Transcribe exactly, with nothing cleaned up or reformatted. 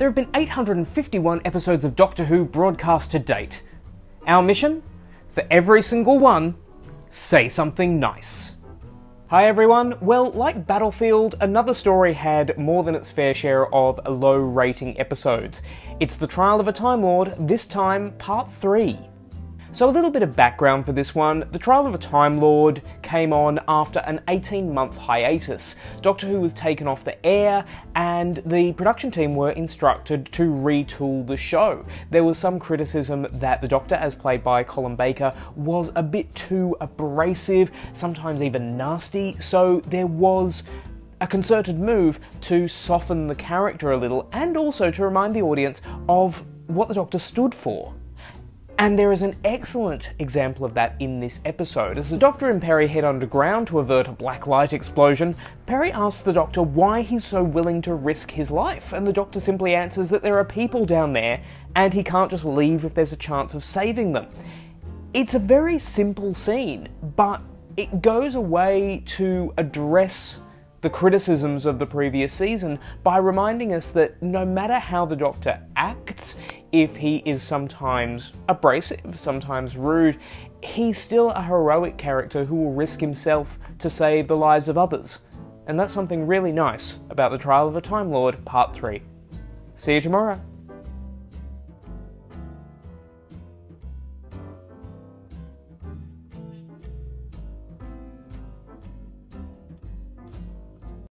there have been eight hundred fifty-one episodes of Doctor Who broadcast to date. Our mission? For every single one, say something nice. Hi everyone, well, like Battlefield, another story had more than its fair share of low rating episodes. It's The Trial of a Time Lord, this time part three. So a little bit of background for this one. The Trial of a Time Lord came on after an eighteen month hiatus. Doctor Who was taken off the air and the production team were instructed to retool the show. There was some criticism that the Doctor, as played by Colin Baker, was a bit too abrasive, sometimes even nasty, so there was a concerted move to soften the character a little and also to remind the audience of what the Doctor stood for. And there is an excellent example of that in this episode. As the Doctor and Peri head underground to avert a black light explosion, Peri asks the Doctor why he's so willing to risk his life, and the Doctor simply answers that there are people down there and he can't just leave if there's a chance of saving them. It's a very simple scene, but it goes away to address the criticisms of the previous season by reminding us that no matter how the Doctor acts, if he is sometimes abrasive, sometimes rude, he's still a heroic character who will risk himself to save the lives of others. And that's something really nice about The Trial of a Time Lord Part three. See you tomorrow.